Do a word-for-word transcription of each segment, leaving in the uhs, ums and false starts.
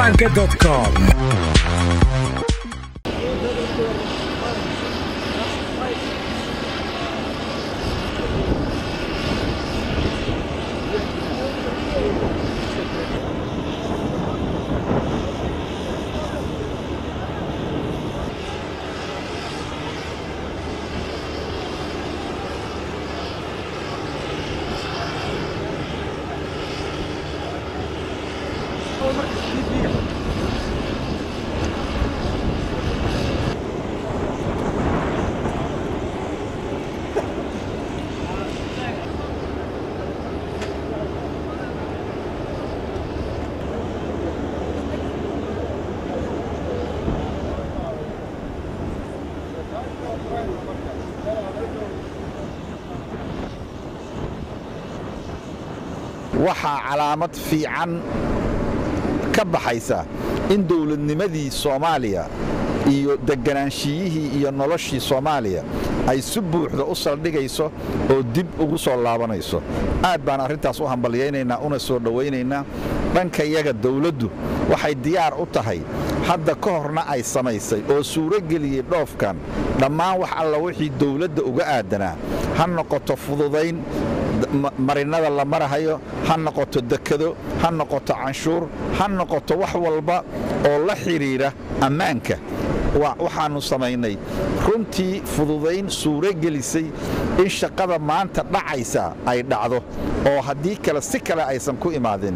calanka dot com. waxaa calaamad fiican ka baxaysa in dawladnimadii Soomaaliya iyo degganaanshiyihii iyo noloshii Soomaaliya ay si buuxda u saldhigayso oo dib ugu soo laabanayso. aad baan arrintaas u hambalyeynayna una soo dhaweynayna dhanka iyaga dawladdu waxay diyaar u tahay hadda ka horna ay samaysay oo suuro geliyay dhoofkan dhammaan wax alla wixii dawladda uga aadanaa ha noqoto fududayn marinada la marahayo ha noqoto dekado ha noqoto canshuur ha noqoto wax walba oo la xiriira ammaanka waxaanu samaynay runtii fududayn suuro gelisay in shaqada maanta dhacaysa ay dhacdo oo haddii kale si kale aysan ku imaadin.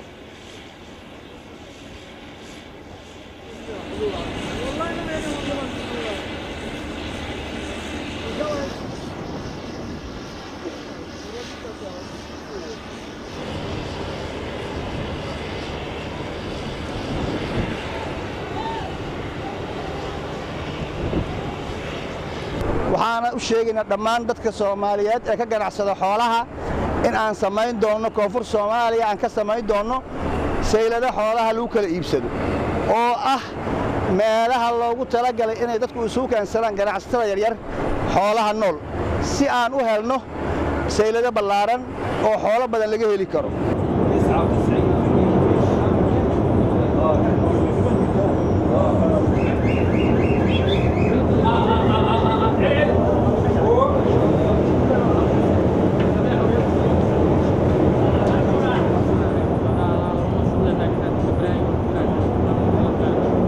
waxaana u sheegaynaa dhammaan dadka Soomaaliyeed ee ka ganacsada xoolaha in aan samayn doono koonfur Soomaaliya aan ka samayn doono saylada xoolaha lagu kala iibsado oo ah meelaha loogu talagalay inay dadku isugu keensadaan ganacsatada yaryar xoolaha nool si aan u helno saylada ballaaran oo xoolo badan laga heli karo.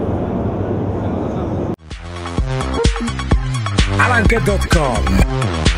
calanka dot com.